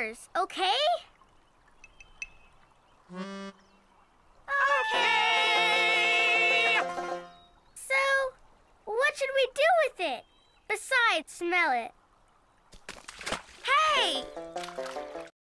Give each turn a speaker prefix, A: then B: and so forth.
A: yours, okay? Okay! So, what should we do with it? Besides smell it. Hey!